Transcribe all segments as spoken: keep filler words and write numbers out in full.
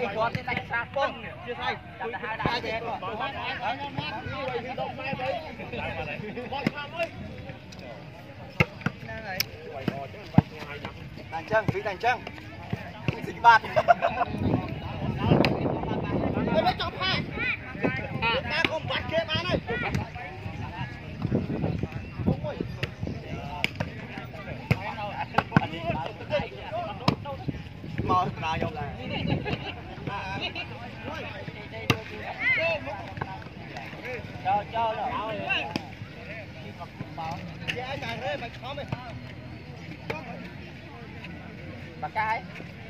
quay con cái tay xa phong chưa thay đặt hai đại về đàn chân phí đàn chân dính bạt tôi mới chọc hai ta không bắt kia má này mò nào dùng là cho cho rồi bà cái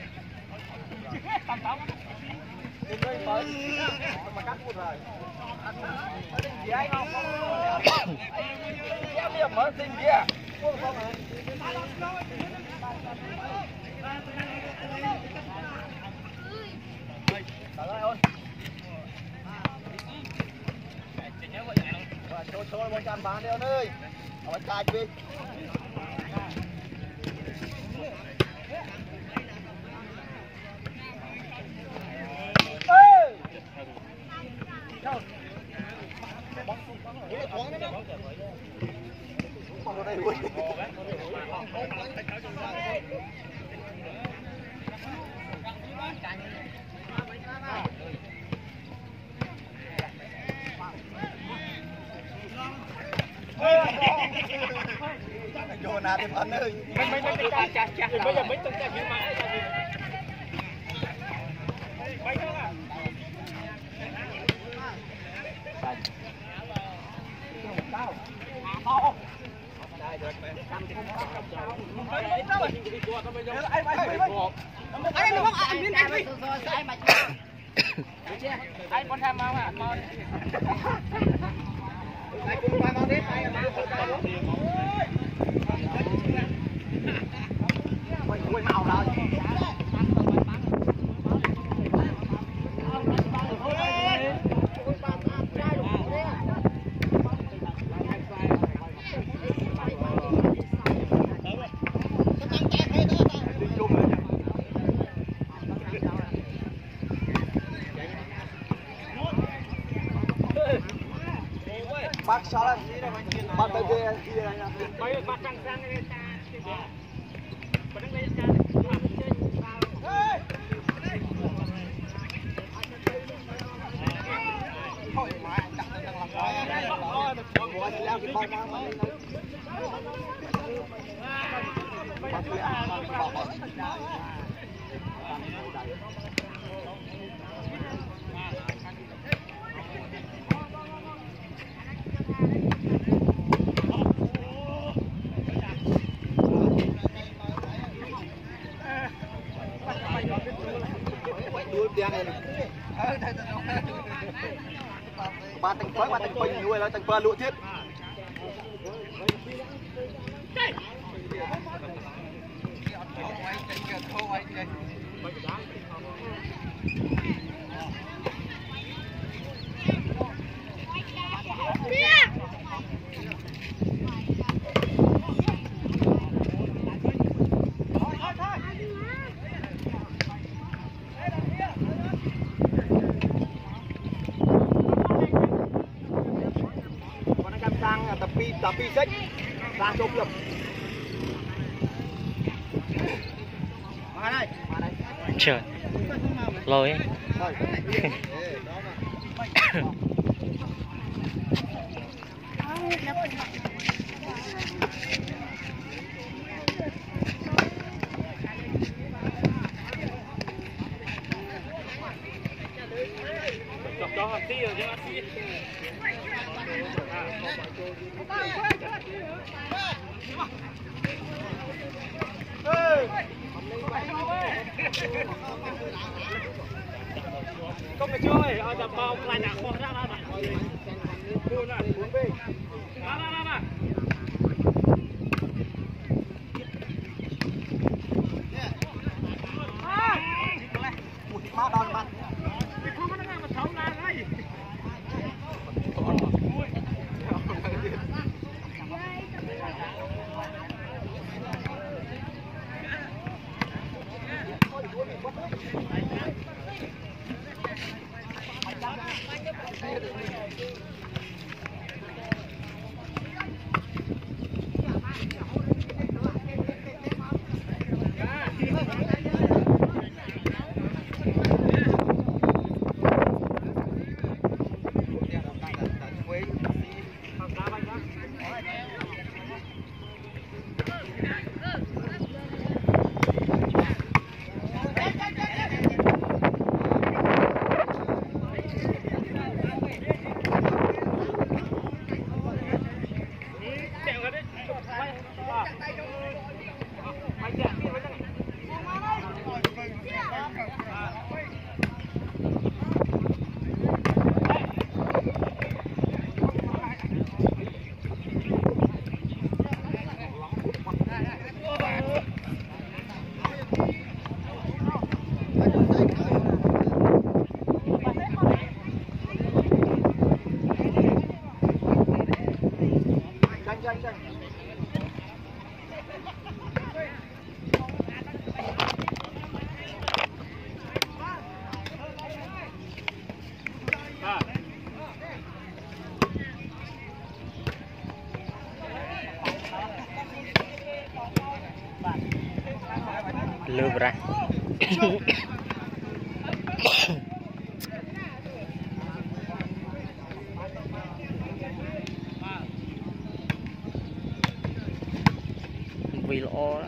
tìm đây mới mà cắt một rồi gì anh không em điểm mới tình kia trời ơi ơi cho cho một trăm bán đeo nơi ở bên cạnh đi không đây luôn vô nào thì anh ơi mình mình mình chặt chặt chặt bây giờ mình từng chặt như máy bay không à đây được mẹ anh anh không anh biến anh đi anh con tham mau hả con anh cũng qua mau đến đây mà ôi màu rồi bắt sao lên bắt tới kia kia này bay bắt sang sang cái ta bắt lên ta thôi mà đặt lên thằng làm coi con bò thì lao cái con mà ba tầng phơi ba tầng phơi nuôi là tầng phơi lụa thiết tapi tapi sek ra chụp được mà đây trời lôi cho hạt tí rồi chứ hạt tí không được chơi ở đập bao lại nặng con ra ra bạn buồn à buồn đi ra ra ra ra má đòn bạn không có nó mà sống ra ngay lừa ra vì lỗ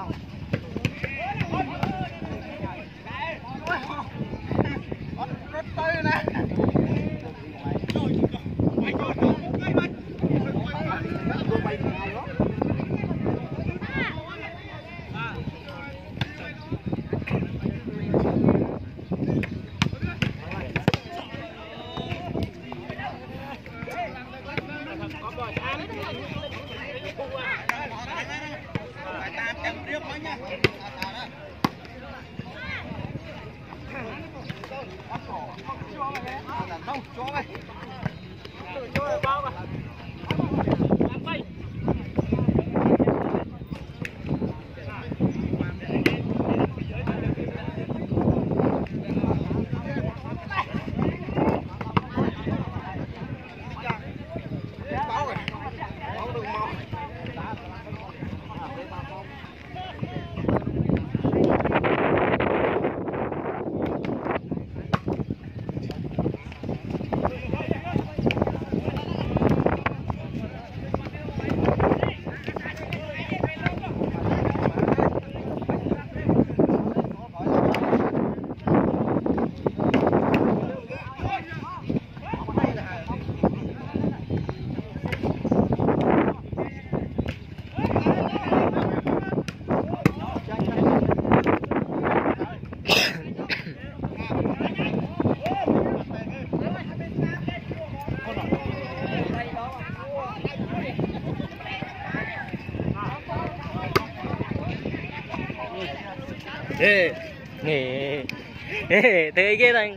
ê nghề ê thế kia thằng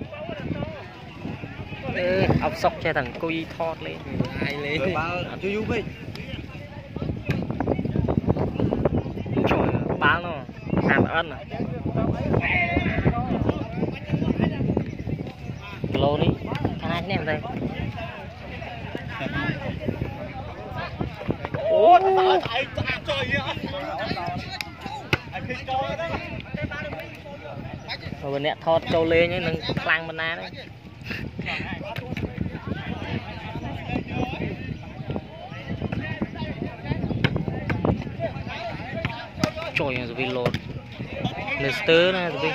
ốc sóc cho thằng cùi thọt lên ai lên chưa vui vậy trời bán nó làm ân à lô đi ai ném đây ủa trời trời trời rồi bên nè thọt trâu lên nhá nâng lăng bên na đấy trời ơi vì lột Mister nè vì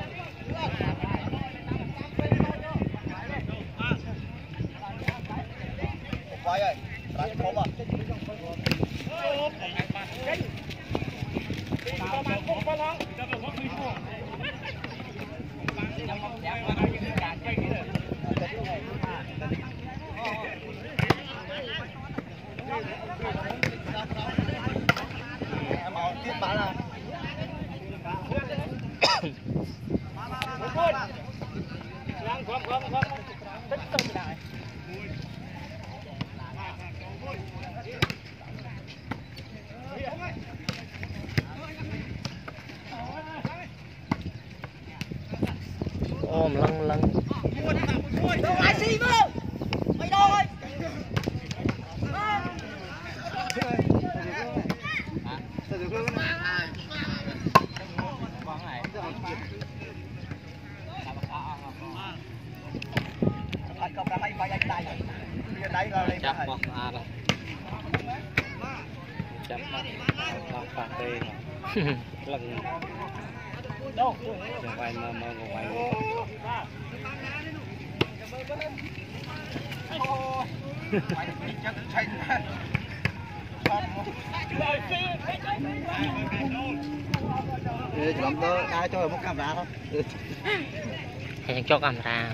ôm lăng lăng đâu ai xì vô mày đâu rồi chắp bọc à rồi chắp bọc phạt tê lần đâu chẳng phải mà mà một vài chỉ làm tơ ai cho một camera thôi hay cho camera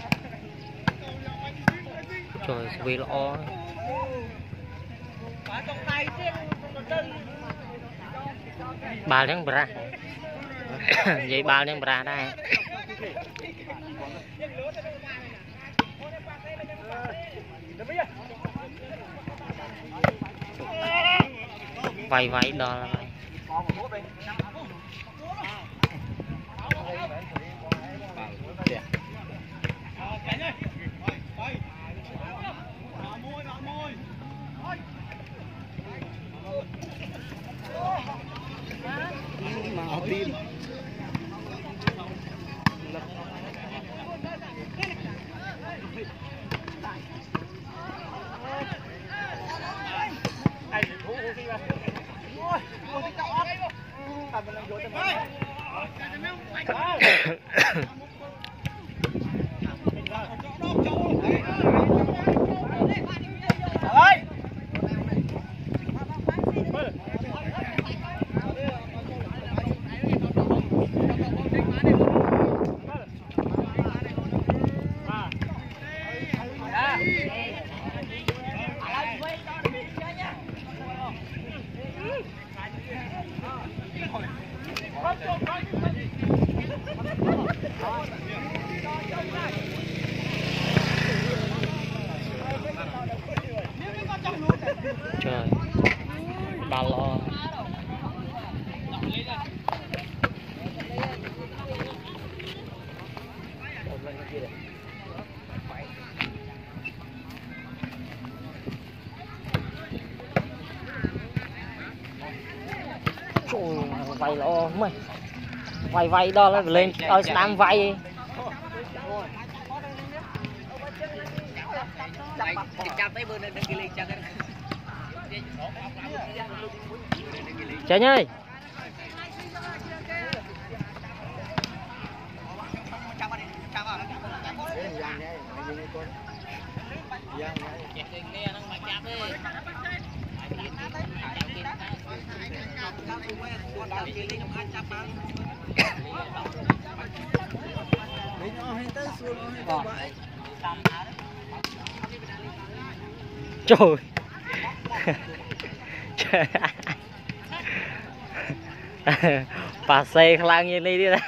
trời vì lo ba tiếng bra vậy ba tiếng bra đây vay vay đó là Green trời ba lo vay lo mày vay vay đó là lên ơi đang vay chạy ơi trời bà xe khlang như này đi ra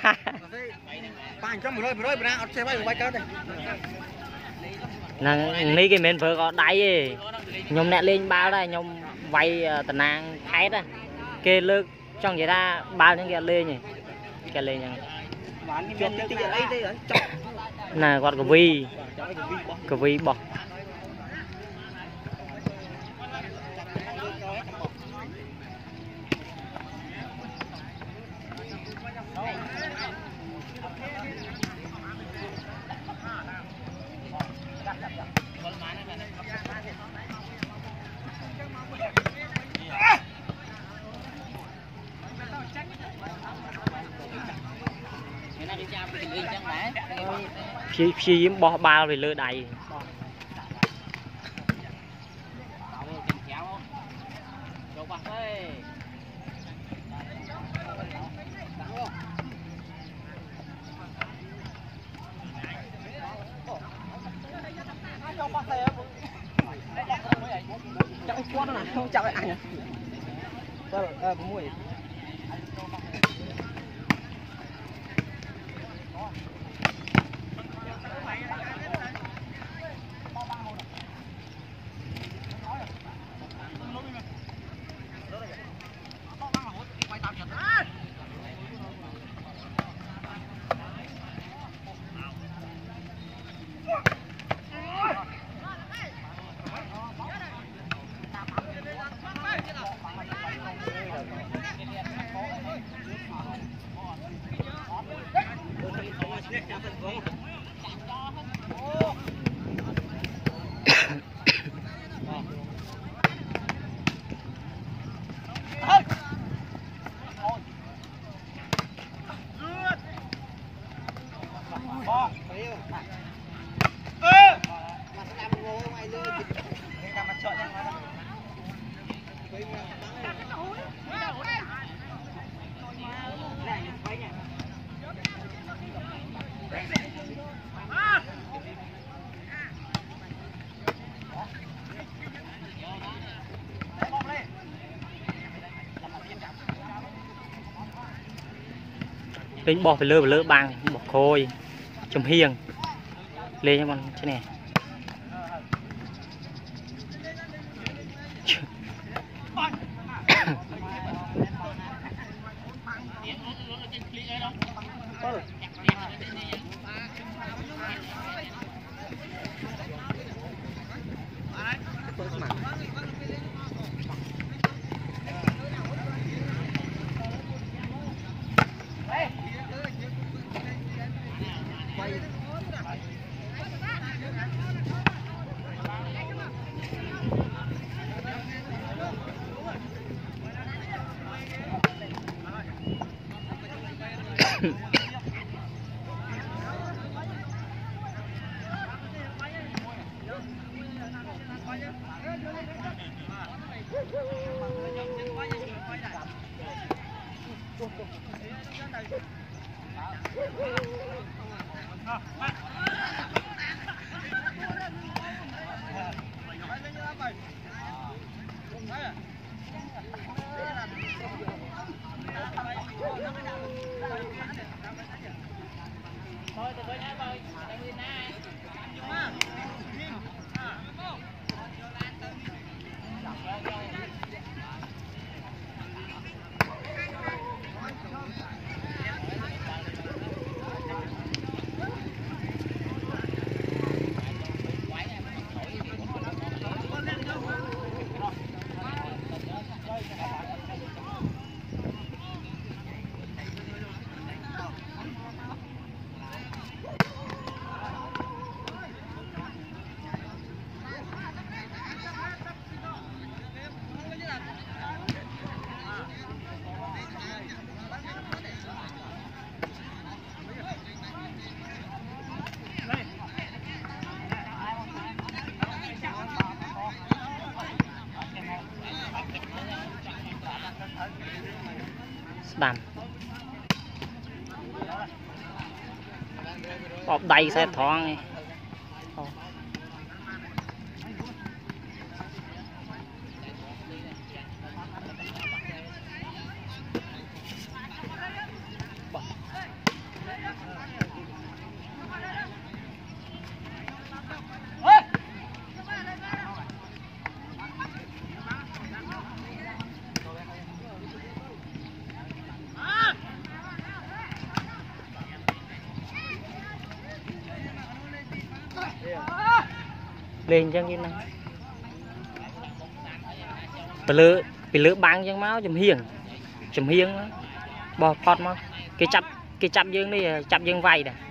nàng ní cái miền phở có đáy nhom nẹt lên bao đây nhom vay tận nàng thái đó kê lơ trong vậy ta bao những cái lên nhỉ cái lên nhỉ nè còn cái vi cái vi bọc khi khi bỏ bao thì lơ đầy không chào anh à mũi Tính bỏ phải lơ phải lơ bằng bỏ khôi chấm hiền lên cho con thế này đầm bóp đầy xe thoáng này. Lên chân cái này bị lỡ bị lỡ băng chân máu chùm hiền chùm hiền đó bò phọt mà cái chắp cái chắp dương đi chắp dương vay nè.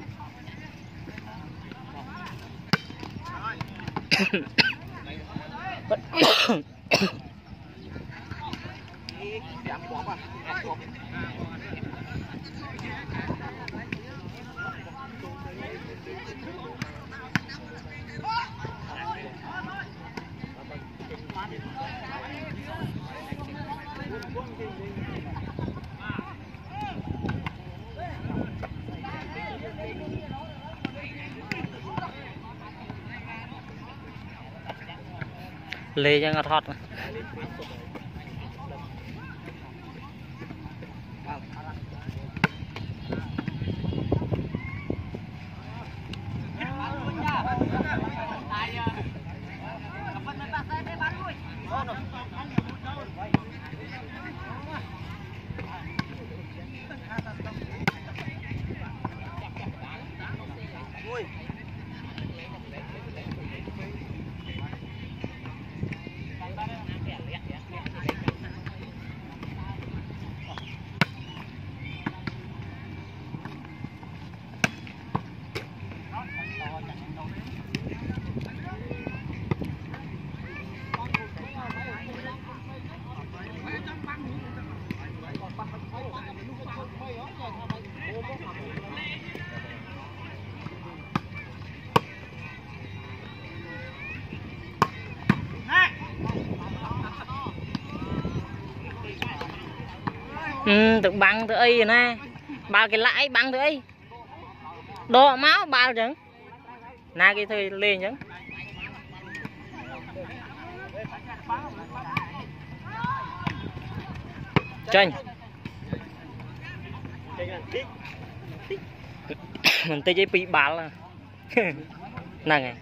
Lê cho ngọt hot. Ừ, tự băng tự ấy nè, bao cái lãi băng tự ấy, đỏ máu bao chẳng, na cái thời lên chẳng, tranh, mình tây chơi bị bál là, này.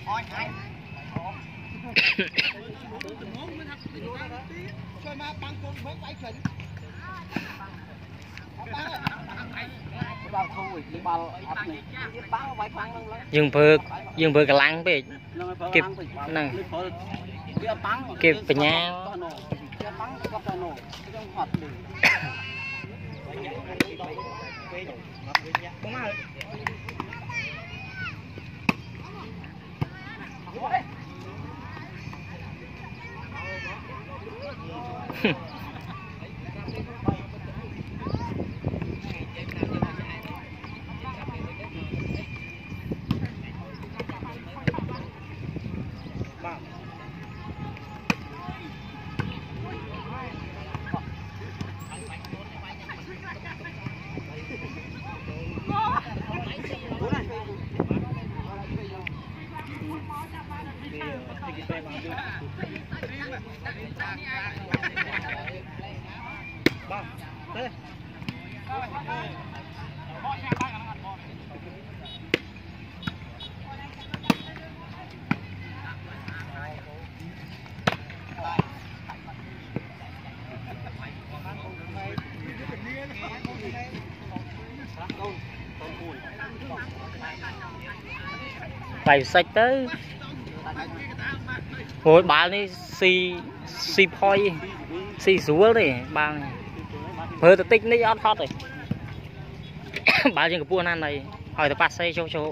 chơi mà băng côn với quay chuẩn dương phước dương phước cái lăng bị kịp nè kịp về nhà bảy sạch tới hồi bà này xì xì phoi xì súa này bà này hơi tự tích này ót hót rồi bà trên cái buôn ăn này hỏi từ bát xây cho cho